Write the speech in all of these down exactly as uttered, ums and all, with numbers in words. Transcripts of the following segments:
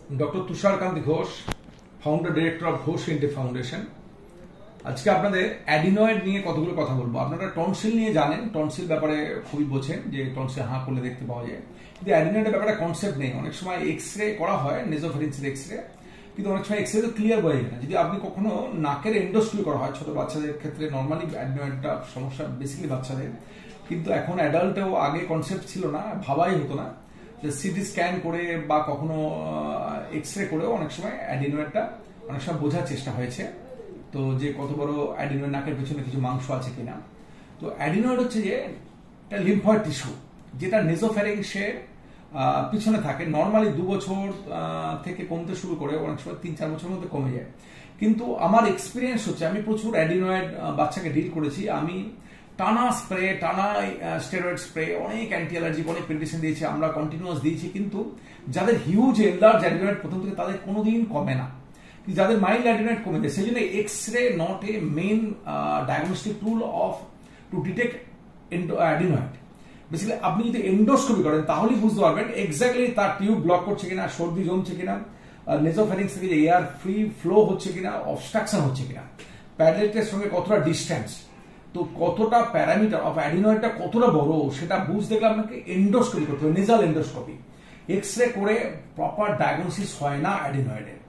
Doctor Tusharkanti Ghosh, founder director of Ghosh ENT foundation. আজকে আপনাদের adenoid নিয়ে কতগুলো কথা বলবো। আপনারা টনসিল নিয়ে জানেন, টনসিল ব্যাপারে খুবই বোঝেন যে টনসিল হাঁ করলে দেখতে পাওয়া যায়, কিন্তু অ্যাডিনয়েডের ব্যাপারে কনসেপ্ট নেই। অনেক সময় এক্স রে করা হয়, নেজোফেরিন্সের এক্স রে, কিন্তু অনেক সময় এক্স রে তো ক্লিয়ার বোঝা যায় না। যদি আপনি কখনো নাকের এন্ডোস্কোপি করা হয়, ছোট বাচ্চাদের ক্ষেত্রে নর্মালি অ্যাডিনয়েডটা সমস্যা বেসিক্যালি বাচ্চাদের, কিন্তু এখন অ্যাডাল্টেও আগে কনসেপ্ট ছিল না, ভাবাই হতো না যে সিটি স্ক্যান করে বা কখনো এক্স রে করেও অনেক সময় অ্যাডিনয়েডটা অনেক সময় বোঝার চেষ্টা হয়েছে, তো যে কত বড় অ্যাডিনয়েড, নাকের পেছনে কিছু মাংস আছে কিনা। তো অ্যাডিনয়েড হচ্ছে যে একটা লিম্ফয়েড টিস্যু, যেটা নেজোফ্যারিংসের পিছনে থাকে। নর্মালি দু বছর থেকে কমতে শুরু করে, অনেক সময় তিন চার বছরের মধ্যে কমে যায়। কিন্তু আমার এক্সপিরিয়েন্স হচ্ছে, আমি প্রচুর অ্যাডিনয়েড বাচ্চাকে ডিল করেছি। আমি টানা স্প্রে, টানা স্টেরয়েড স্প্রে, অনেক অ্যান্টি অ্যালার্জিক, অনেক মেডিসিন দিয়েছি, আমরা কন্টিনিউয়াস দিয়েছি, কিন্তু যাদের হিউজ এনলার্জ অ্যাডিনয়েড প্রথম থেকে তাদের কোনোদিন কমে না। যাদের মাইল্ড অ্যাডিনয়েড কমে যায়, সেই জন্য X ray not a main diagnostic tool of to detect adenoid. Basically আপনি যদি এন্ডোস্কোপি করেন তাহলেই বুঝতে পারবেন এক্স্যাক্টলি তার টিউব ব্লক করছে কিনা, সর্দি জমছে কিনা, নেজোফ্যারিংস থেকে এয়ার ফ্রি ফ্লো হচ্ছে কিনা, অবস্ট্রাকশন হচ্ছে কিনা, প্যাডলেটের সঙ্গে কতটা ডিস্টেন্স, তো কতটা প্যারামিটার অফ অ্যাডিনয়েডটা কতটা বড় সেটা বুঝতে গেলে আপনাকে এন্ডোস্কোপি করতে হবে, নেজাল এন্ডোস্কোপি। এক্স রে করে প্রপার ডায়াগনোসিস হয় না অ্যাডিনয়েডের।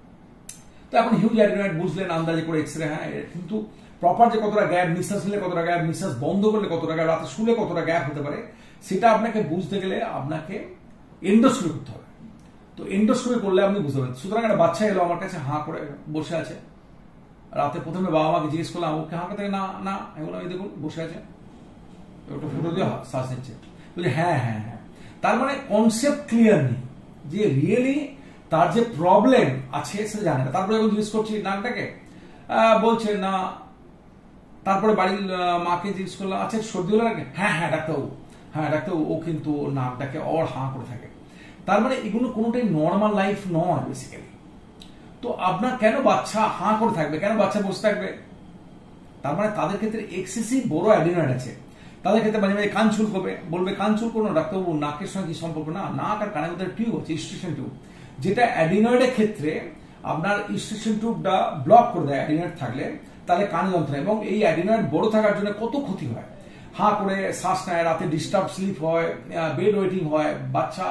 তো এখন হিউজ অ্যাডিনয়েড বুঝলেন আন্দাজে করে এক্স রে, হ্যাঁ, কিন্তু প্রপার যে কতটা গ্যাপ, নিঃশ্বাস নিলে কতটা গ্যাপ, নিঃশ্বাস বন্ধ করলে কতটা গ্যাপ, রাতে শুলে কতটা গ্যাপ হতে পারে, সেটা আপনাকে বুঝতে গেলে আপনাকে এন্ডোস্কোপি করতে হবে। তো এন্ডোস্কোপি করলে আপনি বুঝতে পারবেন। সুতরাং একটা বাচ্চা এলো আমার কাছে, হাঁ করে বসে আছে। রাতে প্রথমে বাবা মাকে জিজ্ঞেস করলাম, ওকে হাঁকা থেকে না না আমি বললাম এই দেখুন বসে আছে, ওটা ফুটো দিয়ে শ্বাস নিচ্ছে, বলছে হ্যাঁ হ্যাঁ হ্যাঁ। তার মানে কনসেপ্ট ক্লিয়ার নেই যে রিয়েলি তার যে প্রবলেম আছে সেটা জানে না। তারপরে যখন জিজ্ঞেস করছি নাকটাকে, বলছে না। তারপরে বাড়ির মাকে জিজ্ঞেস করলাম, আচ্ছা সর্দি হলো নাকি, হ্যাঁ হ্যাঁ ডাক্তারবাবু, হ্যাঁ ডাক্তারবাবু, ও কিন্তু নাকটাকে অর হাঁ করে থাকে। তার মানে এগুলো কোনোটাই নর্মাল লাইফ নয় বেসিক্যালি। তো আপনার কেন বাচ্চা হাঁ করে থাকবে, কেন বাচ্চা বসে থাকবে? তার মানে তাদের ক্ষেত্রে এক্সেসিভ বড় অ্যাডিনয়েড আছে। তাদের ক্ষেত্রে মাঝে মাঝে কান চুল করবে, বলবে কান চুল করো ডাক্তারবাবু, নাকের সঙ্গে কি সম্পর্ক? না, নাক আর কানের মধ্যে টিউব আছে, ইস্ট্রেশন টিউব, যেটা অ্যাডিনয়েডের ক্ষেত্রে আপনার ইস্ট্রেশন টিউবটা ব্লক করে দেয় অ্যাডিনয়েড থাকলে, তাহলে কানে যন্ত্রণা। এবং এই অ্যাডিনয়েড বড় থাকার জন্য কত ক্ষতি হয়, হাঁ করে শ্বাস নেয়, রাতে ডিস্টার্ব স্লিপ হয়, বেড ওয়েটিং হয়, বাচ্চা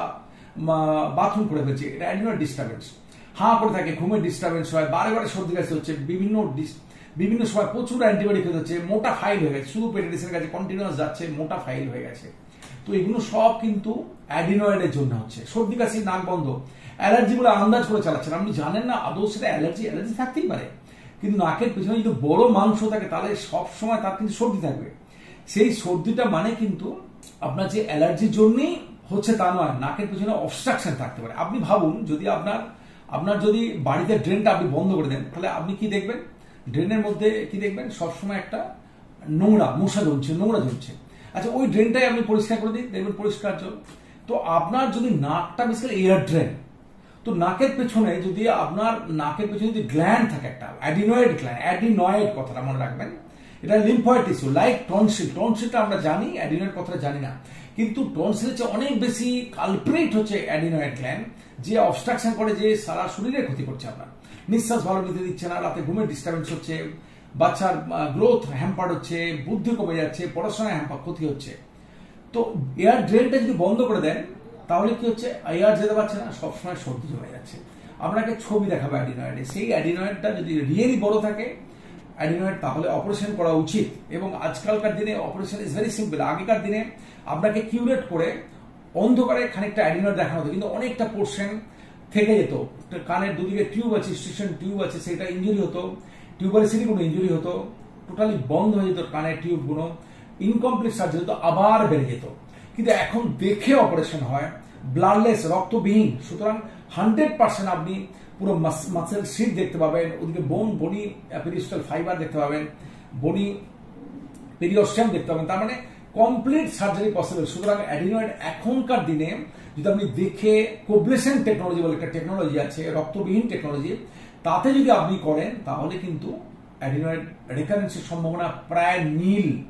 বাথরুম করে ফেলছে, এটা অ্যাডিনয়েড ডিস্টার্বেন্স। হাঁ করে থাকে, ঘুমের ডিস্টার্বেন্স হয়, বারে বারে সর্দি কাশি হচ্ছে, বিভিন্ন বিভিন্ন সময় প্রচুর অ্যান্টিবায়োটিক হয়ে যাচ্ছে, মোটা ফাইল হয়ে গেছে, শুধু পেডিয়াট্রিশিয়ানের কাছে কন্টিনিউয়াস যাচ্ছে, মোটা ফাইল হয়ে গেছে। তো এগুলো সব কিন্তু অ্যাডিনয়েডের জন্য হচ্ছে। সর্দি কাশি, নাক বন্ধ, অ্যালার্জি বলে আন্দাজ করে চালাচ্ছেন, আপনি জানেন না আদৌ সেটা অ্যালার্জি। অ্যালার্জি থাকতেই পারে, কিন্তু নাকের পেছনে যদি বড় মাংস থাকে তাহলে সবসময় তার কিন্তু সর্দি থাকবে। সেই সর্দিটা মানে কিন্তু আপনার যে অ্যালার্জির জন্যই হচ্ছে তা নয়, নাকের পেছনে অবস্ট্রাকশন থাকতে পারে। আপনি ভাবুন, যদি আপনার আপনার যদি বাড়িতে ড্রেনটা আপনি বন্ধ করে দেন, তাহলে আপনি কি দেখবেন? ড্রেনের মধ্যে কি দেখবেন? সবসময় একটা নোংরা মশা জমছে, নোংরা জমছে। আচ্ছা, ওই ড্রেনটাই আপনি পরিষ্কার করে দিন, দেখবেন পরিষ্কার জল। তো আপনার যদি নাকটা বেসিক্যালি এয়ার ড্রেন, তো নাকের পেছনে যদি আপনার নাকের পেছনে যদি গ্ল্যান্ড থাকে, একটা অ্যাডিনয়েড গ্ল্যান্ড, অ্যাডিনয়েড কথাটা মনে রাখবেন, এটা লিম্ফয়েড টিস্যু, লাইক টনসিল। টনসিলটা আমরা জানি, অ্যাডিনয়েড কথাটা জানি না, কিন্তু টনসিলের চেয়ে অনেক বেশি কালপ্রিট হচ্ছে অ্যাডিনয়েড গ্ল্যান্ড, যে অবস্ট্রাকশন করে, যে সারা শরীরের ক্ষতি করছে। আপনার নিঃশ্বাস ভালো নিতে দিচ্ছে না, রাতে ঘুমের ডিস্টার্বেন্স হচ্ছে, বাচ্চার গ্রোথ হ্যাম্পার হচ্ছে, বুদ্ধি কমে যাচ্ছে, পড়াশোনায় হ্যাম্পার ক্ষতি হচ্ছে। তো এয়ার ড্রেনটা যদি বন্ধ করে দেন তাহলে কি হচ্ছে? এয়ার যেতে পারছে না, সবসময় সর্দি জমে যাচ্ছে। আপনাকে ছবি দেখাবো অ্যাডিনয়েডে, সেই অ্যাডিনয়েডটা যদি রিয়েলি বড় থাকে অ্যাডিনয়েড, তাহলে অপারেশন করা উচিত। এবং আজকালকার দিনে অপারেশন ইজ ভেরি সিম্পল। আগেকার দিনে আপনাকে কিউরেট করে অন্ধকারে খানিকটা অ্যাডিনয়েড দেখানো হতো, কিন্তু অনেকটা পোর্শন থেকে যেত। কানের দুদিকে টিউব আছে, স্টেশন টিউব আছে, সেটা ইঞ্জুরি হতো, টিউবারিসিটি কোনো ইঞ্জুরি হতো, টোটালি বন্ধ হয়ে যেত কানের টিউবগুলো, ইনকমপ্লিট সার্জারি হতো, আবার বেড়ে যেত। কিন্তু এখন দেখে অপারেশন হয়, ব্লাডলেস, রক্তবিহীন। সুতরাং হান্ড্রেড পার্সেন্ট আপনি পুরো মাসেল শিট দেখতে পাবেন, ওদিকে বোন, বডি, পেরিস্টাল ফাইবার দেখতে পাবেন, বডি পেরিওস্টেম দেখতে পাবেন। তার মানে কমপ্লিট সার্জারি পসিবল। সুতরাং অ্যাডিনয়েড এখনকার দিনে যদি আপনি দেখে, কোবলেশন টেকনোলজি বলে একটা টেকনোলজি আছে, রক্তবিহীন টেকনোলজি, তাতে যদি আপনি করেন তাহলে কিন্তু অ্যাডিনয়েড রেকারেন্সের সম্ভাবনা প্রায় নীল।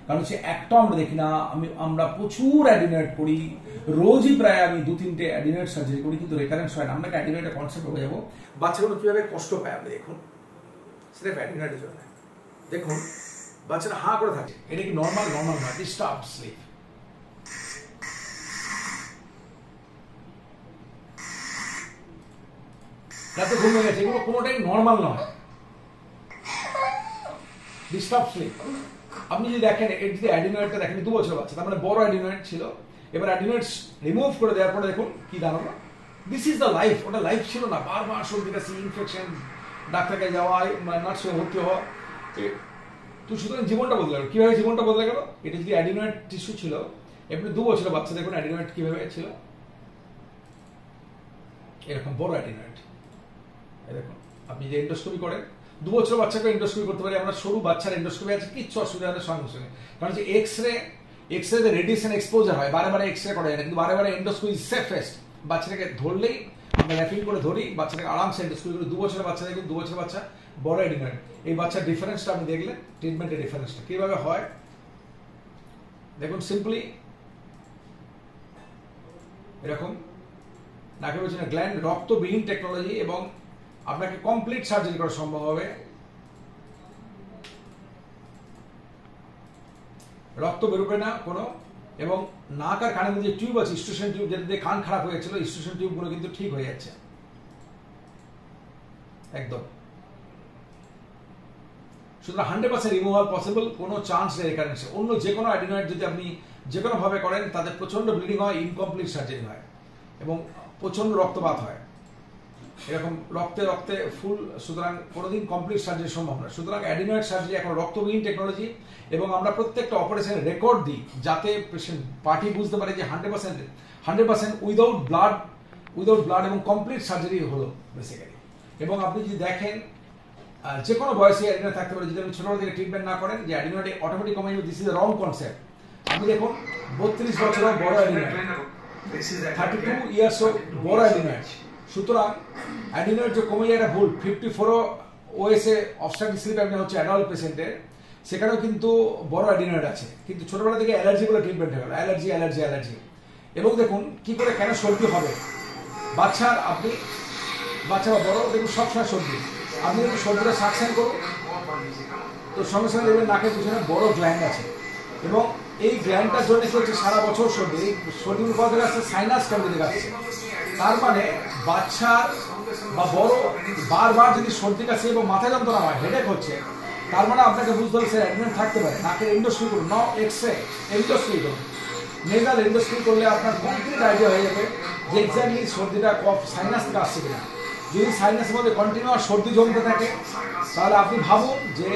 কারণ হচ্ছে একটাও আমরা দেখি না। আমি আমরা প্রচুর অ্যাডিনয়েড করি, রোজই প্রায় আমি দু তিনটে অ্যাডিনয়েড সার্জারি করি, কিন্তু রেকারেন্স হয় না। আপনাকে অ্যাডিনয়েডের কনসেপ্ট হয়ে যাবো। বাচ্চাগুলো কিভাবে কষ্ট পায় আপনি দেখুন, সেটা অ্যাডিনয়েডের জন্য। দেখুন বাচ্চারা হাঁ করে থাকে, এটা কি নর্মাল? নর্মাল নয়, ডিস্টার্ব স্লিপ। রাতে ঘুমিয়ে গেছে, এগুলো কোনোটাই নর্মাল নয়, ডিস্টার্ব স্লিপ। আপনি যদি দেখেন, এর যদি অ্যাডিনয়েডটা দেখেন, দু বছর বাচ্চা, তার মানে বড় অ্যাডিনয়েড ছিল, এবার অ্যাডিনয়েড রিমুভ করে দেওয়ার পরে দেখুন কি দাঁড়ালো। This is the life. ওটা লাইফ ছিল না, বারবার সর্দি কাশি, ইনফেকশন, ডাক্তারকে যাওয়া, নার্সে ভর্তি হওয়া, তো সুতরাং জীবনটা বদলে গেল। কিভাবে জীবনটা বদলে গেল? এটা যদি অ্যাডিনয়েড টিস্যু ছিল, এমনি দু বছরের বাচ্চা দেখুন অ্যাডিনয়েড কিভাবে ছিল, এরকম বড় অ্যাডিনয়েড। দেখুন আপনি যে এন্ডোস্কোপি করেন, দু বছর বাচ্চাকে এন্ডোস্কোপি করতে পারি আমরা, সরু বাচ্চার এন্ডোস্কোপি আছে, কিচ্ছু অসুবিধা নেই সঙ্গে সঙ্গে। কারণ যে এক্স রে এক্স রে রেডিয়েশন এক্সপোজার হয়, বারে বারে এক্স রে করা যায় না, কিন্তু বারে বারে এন্ডোস্কোপি সেফেস্ট। বাচ্চাটাকে ধরলেই আমরা র্যাপিং করে ধরি, বাচ্চাটাকে আরামসে এন্ডোস্কোপি করি। দু বছরের বাচ্চা দেখুন, দু বছরের বাচ্চা বড় অ্যাডিনয়েড। এই বাচ্চার ডিফারেন্সটা আপনি দেখলেন, ট্রিটমেন্টের ডিফারেন্সটা কিভাবে হয় দেখুন। সিম্পলি এরকম নাকের পেছনে গ্ল্যান্ড, রক্তবিহীন টেকনোলজি, এবং আপনাকে কমপ্লিট সার্জারি করা সম্ভব হবে। রক্ত বেরোবে না কোনো, এবং নাক আর কানের মধ্যে টিউব আছে, স্টেশন টিউব, যেটা দিয়ে কান খারাপ হয়ে গেছিল, স্টেশন টিউবগুলো কিন্তু ঠিক হয়ে যাচ্ছে একদম। সুতরাং হান্ড্রেড পার্সেন্ট রিমুভাল পসিবল, কোনো চান্স নেই রেকারেন্সে। অন্য যে কোনো অ্যাডিনয়েড যদি আপনি যে কোনো ভাবে করেন, তাদের প্রচন্ড ব্লিডিং হয়, ইনকমপ্লিট সার্জারি হয়, এবং প্রচন্ড রক্তপাত হয়, এরকম রক্তে রক্তে ফুল। সুতরাং কোনোদিন কমপ্লিট সার্জারি সম্ভব না। সুতরাং অ্যাডিনয়েড সার্জারি এখন রক্তবিহীন টেকনোলজি, এবং আমরা প্রত্যেকটা অপারেশনের রেকর্ড দিই, যাতে পেশেন্ট পার্টি বুঝতে পারে যে hundred percent hundred percent without blood without blood এবং কমপ্লিট সার্জারি হলো বেসিক্যালি। এবং আপনি যদি দেখেন, যে কোনো বয়সে অ্যাডিনয়েড থাকতে পারে, যদি আপনি ছোটবেলা থেকে ট্রিটমেন্ট না করেন, যে অ্যাডিনয়েড অটোমেটিক কমে যাবে, দিস ইজ রং কনসেপ্ট। আপনি দেখুন বত্রিশ বছর বড় অ্যাডিনয়েড, থার্টি টু ইয়ার্স বড় অ্যাডিনয়েড। সুতরাং অ্যাডিনয়েড যে কমে যায়, এটা ভুল। ফিফটি ফোরও ওএসএ অবস্ট্রাকটিভ স্লিপ অ্যাপনিয়া হচ্ছে অ্যাডাল্ট পেশেন্টের, সেখানেও কিন্তু বড় অ্যাডিনয়েড আছে, কিন্তু ছোটবেলা থেকে অ্যালার্জি বলে ট্রিটমেন্ট হয়ে গেল, অ্যালার্জি অ্যালার্জি অ্যালার্জি। এবং দেখুন কি করে কেন সর্দি হবে বাচ্চার, আপনি বাচ্চা বা বড় দেখুন সবসময় সর্দি। আপনি যদি সর্দিটা সাকশন করুন, তো সঙ্গে সঙ্গে দেখবেন নাকের পিছনে বড় গ্ল্যান্ড আছে, এবং এই গ্ল্যান্ডটার জন্য কি হচ্ছে, সারা বছর সর্দি। এই সর্দির পর থেকে আসছে সাইনাস ক্যাভিটি আসছে। তার মানে বাচ্চার বা বড় বারবার যদি সর্দি কাশি এবং মাথা যন্ত্রণা হয়, হেডেক হচ্ছে, তার মানে আপনাকে বুঝতে হবে স্যার অ্যাডমিট থাকতে পারে। নাকের এন্ডোস্কোপি করুন, ন এক্স রে এন্ডোস্কোপি করুন। নেজাল এন্ডোস্কোপি করলে আপনার কমপ্লিট আইডিয়া হয়ে যাবে যে এক্স্যাক্টলি সর্দিটা কফ সাইনাস থেকে আসছে কিনা। যদি সাইনাসের মধ্যে কন্টিনিউয়াস সর্দি জমতে থাকে, তাহলে আপনি ভাবুন যে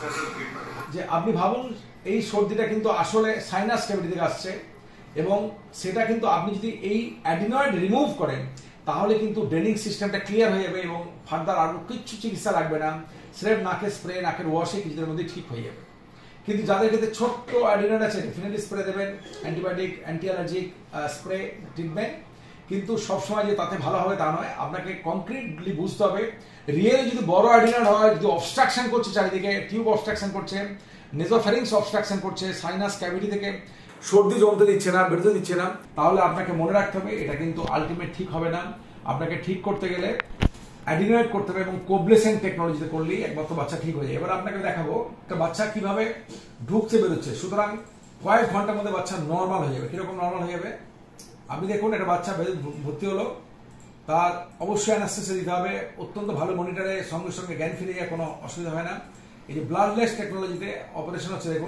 যে আপনি ভাবুন এই সর্দিটা কিন্তু আসলে সাইনাস ক্যাভিটি থেকে আসছে, এবং সেটা কিন্তু আপনি যদি এই অ্যাডিনয়েড রিমুভ করেন, তাহলে কিন্তু ড্রেনিং সিস্টেমটা ক্লিয়ার হয়ে যাবে, এবং ফার্দার আরো কিছু চিকিৎসা লাগবে না। স্রেফ নাকের স্প্রে, নাকের ওয়াশে কিছুদিনের মধ্যে ঠিক হয়ে যাবে। কিন্তু যাদের ক্ষেত্রে ছোট্ট অ্যাডিনয়েড আছে, ডেফিনেটলি স্প্রে দেবেন, antibiotic, anti allergic spray treatment, কিন্তু সবসময় যে তাতে ভালো হবে তা নয়। আপনাকে কনক্রিটলি বুঝতে হবে, রিয়েলি যদি বড় অ্যাডিনয়েড হয়, যদি অবস্ট্রাকশন করছে, চারিদিকে টিউব অবস্ট্রাকশন করছে, নেজোফ্যারিংস অবস্ট্রাকশন করছে, সাইনাস ক্যাভিটি থেকে সর্দি জমতে দিচ্ছে না, বেরোতে দিচ্ছে না, তাহলে আপনাকে মনে রাখতে হবে এটা কিন্তু আলটিমেট ঠিক হবে না। আপনাকে ঠিক করতে গেলে অ্যাডিনয়েড করতে হবে, এবং কোবলেসেন্ট টেকনোলজিতে করলেই একমাত্র বাচ্চা ঠিক হয়ে যায়। এবার আপনাকে দেখাবো একটা বাচ্চা কিভাবে ঢুকছে বেরোচ্ছে। সুতরাং কয়েক ঘন্টার মধ্যে বাচ্চা নর্মাল হয়ে যাবে। কিরকম নর্মাল হয়ে যাবে আপনি দেখুন। একটা বাচ্চা ভর্তি হলো, তার অবশ্যই অ্যানাস্থেসিয়া দিতে হবে, অত্যন্ত ভালো মনিটরে, সঙ্গে সঙ্গে জ্ঞান ফিরে যায়, কোনো অসুবিধা হয় না। এই যে ব্লাডলেস টেকনোলজিতে অপারেশন হচ্ছে, দেখুন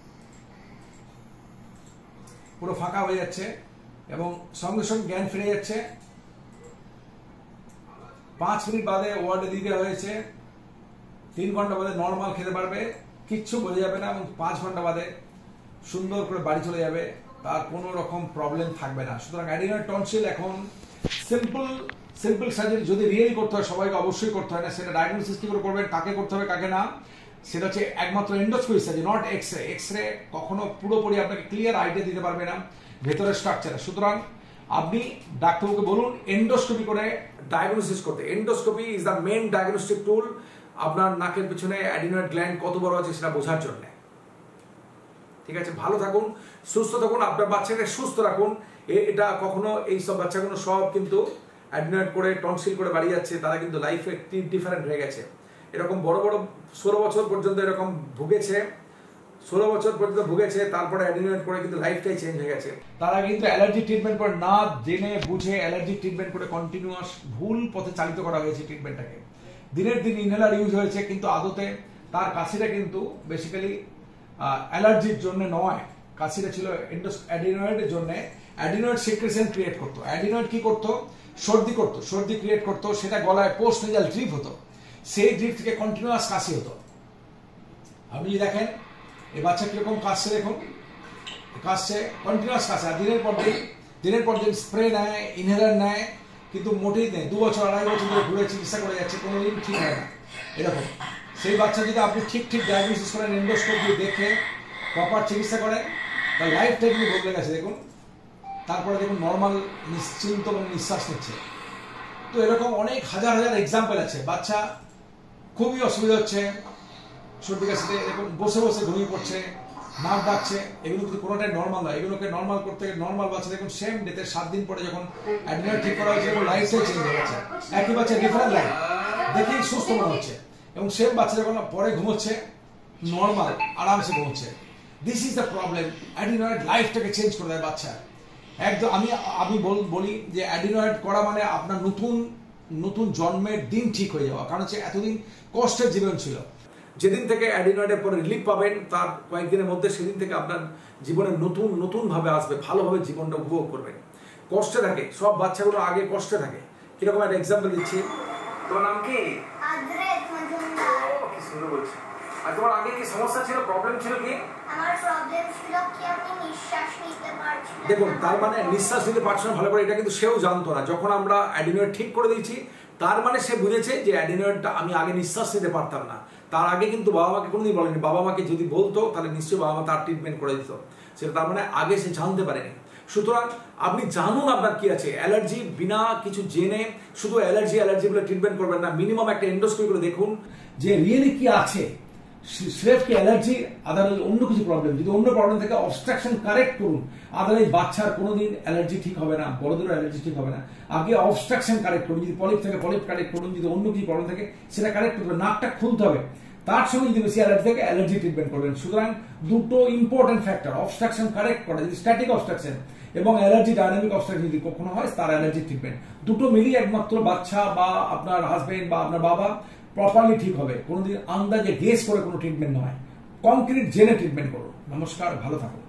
পুরো ফাঁকা হয়ে যাচ্ছে, এবং সঙ্গে সঙ্গে জ্ঞান ফিরে যাচ্ছে। পাঁচ মিনিট বাদে ওয়ার্ডে দিয়ে দেওয়া হয়েছে, তিন ঘন্টা বাদে নর্মাল খেতে পারবে, কিচ্ছু বোঝা যাবে না, এবং পাঁচ ঘন্টা বাদে সুন্দর করে বাড়ি চলে যাবে, তার কোনো রকম প্রবলেম থাকবে না। সুতরাং অ্যাডিনয়েড টনসিল এখন সিম্পল সিম্পল সার্জারি যদি রিয়েলি করতে হয়, সবাইকে অবশ্যই করতে হয় না। সেটা ডায়াগনোসিস কি করে করবেন, কাকে করতে হবে কাকে না, সেটা হচ্ছে একমাত্র endoscopy surgery, not X ray. X ray কখনো পুরোপুরি আপনাকে ক্লিয়ার আইডিয়া দিতে পারবে না ভেতরের স্ট্রাকচারে। সুতরাং আপনি ডাক্তারবাবুকে বলুন এন্ডোস্কোপি করে ডায়াগনোসিস করতে। Endoscopy is the main diagnostic tool আপনার নাকের পিছনে অ্যাডিনয়েড গ্ল্যান্ড কত বড় আছে সেটা বোঝার জন্য। ঠিক আছে, ভালো থাকুন, সুস্থ থাকুন, আপনার বাচ্চাকে সুস্থ রাখুন। এটা কখনো এই সব বাচ্চাগুলো সব কিন্তু অ্যাডিনয়েড করে টনসিল করে বাড়ি যাচ্ছে, তারা কিন্তু লাইফে ডিফারেন্ট হয়ে গেছে। এরকম বড় বড় ষোলো বছর পর্যন্ত এরকম ভুগেছে, ষোলো বছর পর্যন্ত ভুগেছে, তারপরে অ্যাডিনয়েড করে কিন্তু লাইফটাই চেঞ্জ হয়ে গেছে। তারা কিন্তু অ্যালার্জি ট্রিটমেন্ট করে না জেনে বুঝে অ্যালার্জি ট্রিটমেন্ট করে কন্টিনিউয়াস ভুল পথে চালিত করা হয়েছে ট্রিটমেন্টটাকে। দিনের দিন ইনহেলার ইউজ হয়েছে, কিন্তু আদতে তার কাশিটা কিন্তু বেসিক্যালি অ্যালার্জির জন্য নয়, কাশিটা ছিল অ্যাডিনয়েডের জন্য। অ্যাডিনয়েড সিক্রেশন ক্রিয়েট করতো। অ্যাডিনয়েড কি করতো? সর্দি করতো, সর্দি ক্রিয়েট করতো, সেটা গলায় পোস্ট নেজাল ড্রিপ হতো, সেই ড্রিপ থেকে কন্টিনিউয়াস কাশি হতো। আপনি দেখেন এই বাচ্চা কিরকম কাশছে, দেখুন কাশছে, কন্টিনিউয়াস কাশে, আর দিনের পর দিন দিনের পর দিন স্প্রে নেয়, ইনহেলার নেয়, কিন্তু মোটেই নেই। দু বছর আড়াই বছর ধরে ঘুরে চিকিৎসা করে যাচ্ছে, কোনোদিন ঠিক হয় না। এরকম সেই বাচ্চা যদি আপনি ঠিক ঠিক ডায়াগনোসিস করেন, এন্ডোস্কোপ দিয়ে দেখে প্রপার চিকিৎসা করেন, তার লাইফটা কিন্তু বদলে গেছে। দেখুন তারপরে দেখুন নর্মাল নিশ্চিন্ত মানে নিঃশ্বাস নিচ্ছে। তো এরকম অনেক হাজার হাজার এক্সাম্পল আছে। বাচ্চা খুবই অসুবিধা হচ্ছে সর্দি কাশিতে, এরকম বসে বসে ঘুমিয়ে পড়ছে, নাক ডাকছে, এগুলো কিন্তু কোনোটাই নর্মাল নয়। এগুলোকে নর্মাল করতে নর্মাল বাচ্চা দেখুন সেম ডেতে সাত দিন পরে যখন অ্যাডমিট ঠিক করা হয়েছে এবং লাইফস্টাইল চেঞ্জ হয়ে গেছে। একই বাচ্চা ডিফারেন্ট লাইফ, দেখেই সুস্থ মনে হচ্ছে, এবং সেম বাচ্চা যখন পরে ঘুমোচ্ছে নর্মাল আরামসে ঘুমোচ্ছে। This is the problem. Adenoid লাইফটাকে চেঞ্জ করে দেয় বাচ্চা একদম। আমি আমি বলি যে অ্যাডিনয়েড করা মানে আপনার নতুন নতুন জন্মের দিন ঠিক হয়ে যাওয়া, কারণ হচ্ছে এতদিন কষ্টের জীবন ছিল। যেদিন থেকে অ্যাডিনয়েডের পরে রিলিফ পাবেন তার কয়েকদিনের মধ্যে সেদিন থেকে আপনার জীবনে নতুন নতুন ভাবে আসবে, ভালোভাবে জীবনটা উপভোগ করবেন। কষ্টে থাকে সব বাচ্চাগুলো, আগে কষ্টে থাকে। কিরকম একটা এক্সাম্পল দিচ্ছি। তোমার নাম কি? কি সুন্দর বলছি। আর তোমার আগে কি সমস্যা ছিল, প্রবলেম ছিল কি? আমার প্রবলেম ছিল কি আমি নিঃশ্বাস নিতে পারছি না। দেখুন তার মানে নিঃশ্বাস নিতে পারছে না ভালো করে, এটা কিন্তু সেও জানতো না। যখন আমরা অ্যাডিনয়েড ঠিক করে দিয়েছি তার মানে সে বুঝেছে যে অ্যাডিনয়েডটা আমি আগে নিঃশ্বাস নিতে পারতাম না। তার আগে কিন্তু বাবা মাকে কোনোদিন বলেনি। বাবা মাকে যদি বলতো তাহলে নিশ্চয়ই বাবা মা তার ট্রিটমেন্ট করে দিত। সেটা তার মানে আগে সে জানতে পারেনি। সুতরাং আপনি জানুন আপনার কি আছে। অ্যালার্জি বিনা কিছু জেনে শুধু অ্যালার্জি অ্যালার্জি বলে ট্রিটমেন্ট করবেন না। মিনিমাম একটা এন্ডোস্কোপি করে দেখুন যে রিয়েলি কি আছে। স্রেফ কি অ্যালার্জি, আদারওয়াইজ অন্য কিছু প্রবলেম। যদি অন্য প্রবলেম থেকে অবস্ট্রাকশন কারেক্ট করুন, আদারওয়াইজ বাচ্চার কোনোদিন অ্যালার্জি ঠিক হবে না, বড়দেরও অ্যালার্জি ঠিক হবে না। আগে অবস্ট্রাকশন কারেক্ট করুন। যদি পলিপ থেকে পলিপ কারেক্ট করুন, যদি অন্য কিছু প্রবলেম থাকে সেটা কারেক্ট করবে। নাকটা খুলতে হবে, তার সঙ্গে যদি বেশি অ্যালার্জি থাকে অ্যালার্জি ট্রিটমেন্ট করবেন। সুতরাং দুটো ইম্পর্টেন্ট ফ্যাক্টর, অবস্ট্রাকশন কারেক্ট করা, যদি স্ট্যাটিক অবস্ট্রাকশন এবং অ্যালার্জি ডাইনামিক অবস্ট্রাকশন যদি কখনো হয় তার অ্যালার্জি ট্রিটমেন্ট, দুটো মিলিয়ে একমাত্র বাচ্চা বা আপনার হাজবেন্ড বা আপনার বাবা প্রপারলি ঠিক হবে। কোনোদিন আন্দাজে গেস করে কোনো ট্রিটমেন্ট নয়, কংক্রিট জেনে ট্রিটমেন্ট করুন। নমস্কার, ভালো থাকুন।